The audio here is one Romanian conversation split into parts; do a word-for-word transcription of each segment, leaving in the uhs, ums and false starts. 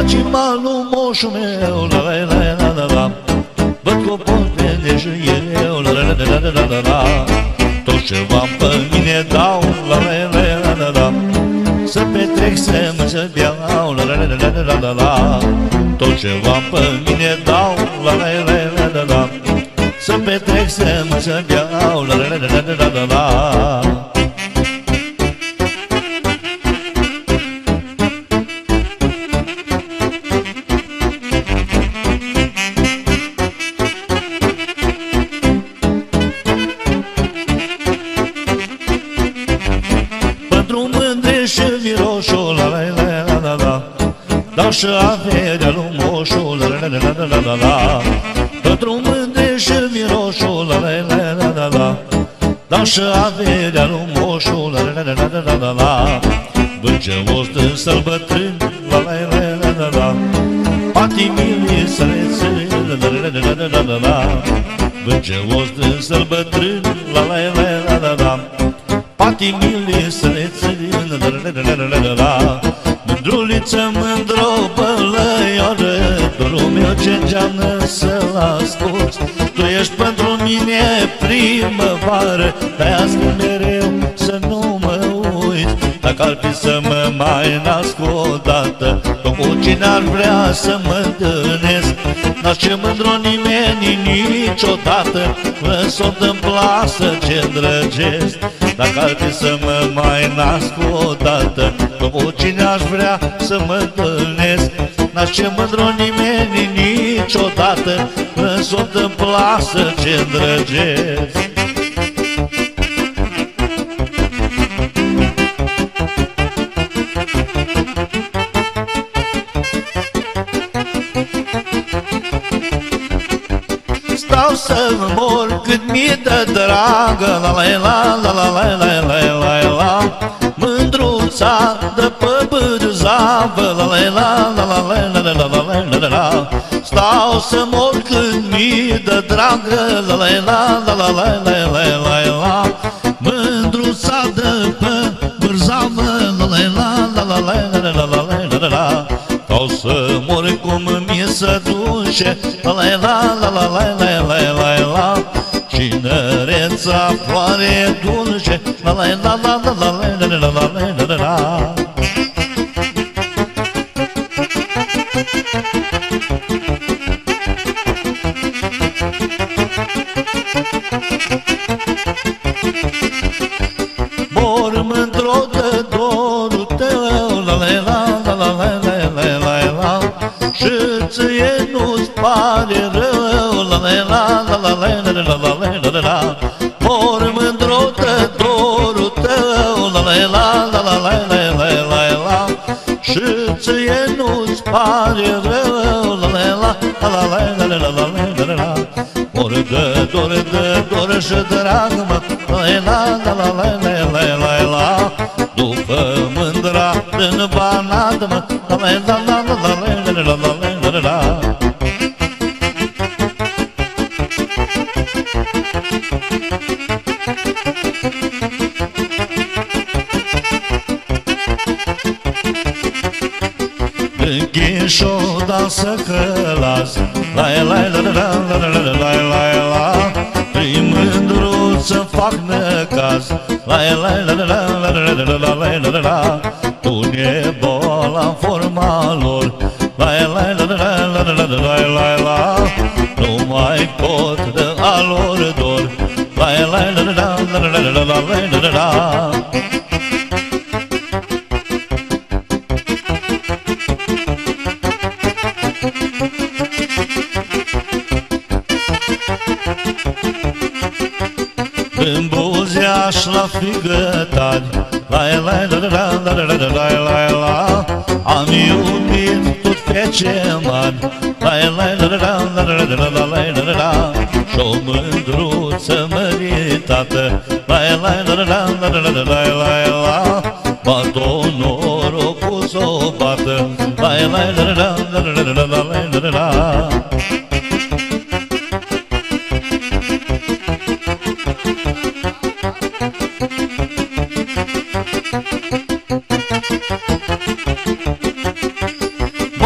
faci malul moșul meu, la la la la la la. Văd că o pot vede și eu, la la la la la la la. Tot ce v-am pe mine dau, la la la la la. Să petrec, să mă să beau, la la la la la la la. Tot ce v-am pe mine dau, la la la la la la. Să petrec, să mă să beau, la la la la la la la. Dau și averea lui moșul, la la la la la la la. Pentru mândre și miroșul, la la la la la la. Dau și averea lui moșul, la la la la la la la. Vângevos de sălbătrân, la la la la la la. Patimile să le țin, la la la la la la la. Vângevos de sălbătrân, la la la la la la. Patimile să le țin, la la la la la la. Mândruliță, mândro, bălăioară, dorul meu ce îngeamnă să-l asculți. Tu ești pentru mine primăvară, de-aia spun mereu să nu mă uiți. Dacă ar fi să mă mai nasc odată, cu cine ar vrea să mă întâlnesc, n-aș ce mândro nimeni niciodată, până s-o întâmpla să ce îndrăgesc. Dacă ar fi să mă mai nasc odată, cu cine aș vrea să mă întâlnesc, n-aș ce mândro nimeni niciodată, până s-o întâmpla să ce îndrăgesc. Stau să mor cât mi-e de dragă, la la la la la la la la la la. Mândruța de pe bârzavă, la la la la la la la la la la la la. Stau să mor cât mi-e de dragă, la la la la la la la la la la. Mândruța de pe bârzavă, la la la la la la la la la la la. Stau să mor cum mi se duce, la la la la la la la la la la. Cinereța floare dulce, la la la la la la la la la la la la. Mor mândro de dorul tău, la la la la la la la la la. Și ție nu-ți pare rău, la la la la la la la la la la la la. Mor mândro de dorul tău, la la la la la la la la la la. Și ție nu-ți pare rău, la la la la la la la la la la la. Mor de dor, de dor și drag, mă, la la la la la la la la. După mândra din banat, mă, la la la la la la la la la la la. Ghișo dansă călas, la la la la la la la la la la. Prin mândruță fac necaz, la la la la la la la la la la la. Pune boala în forma lor, la la la la la la la la la la. Nu mai pot de a lor dor, la la la la la la la la la la. În buzeaș la frigătari, la la la la la la la la la la. Am iubit tot pe ce mari, la la la la la la la la la la la. Și-o mândruță măritată, la la la la la la la la la la. Bat-o norocul s-o bată, la la la la la la la la la la.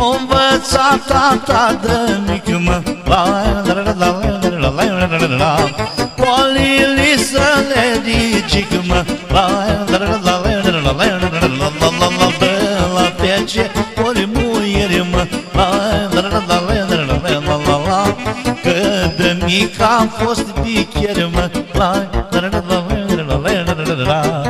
M-a învățat tata de mică, mă, la la la la la la la la. Polile să le dicică, mă, la la la la la la la la la. De la pece, poli muiere, mă, la la la la la la la la. Că de mic am fost pichiere, mă, la la la la la la la la.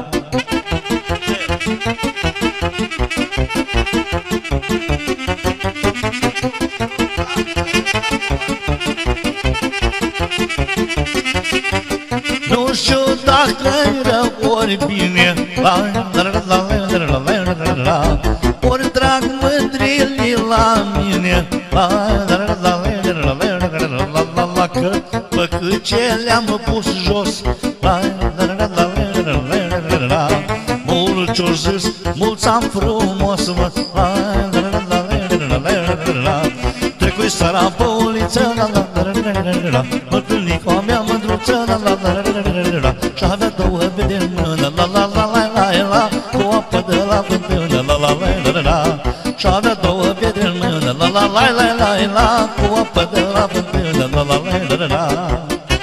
Nu știu dacă-i rău ori bine, la la la la la la la la. Ori trag mândrile la mine, la la la la la la la la la. Că păcăcele am pus jos, la la la la la la la. Mulți o zis, mulți am frumos, mă, la la la la la la. Trecui seara pe uliță, la la la la la. Mă întâlni cu a mea mândruță, la la la la la. Și avea două bede în mână, la la la la la la. Cu apă de la fântână, la la la la la. Și avea două bede în mână, la la la la la la. Cu apă de la fântână, la la la la la.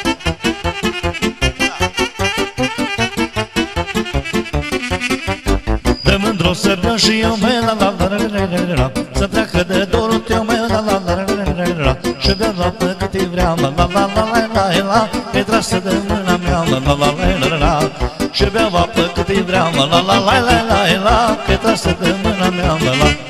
De mândru să beau și eu, măi, la la la la la. Să treacă de dorul tău, măi, la la la la la. Și beau la pe câte vreau, la la la la la la. E trasă de mâna mea, la la la la la. Și beau la pe câte vreau, la la la la la la. E trasă de mâna mea, la la.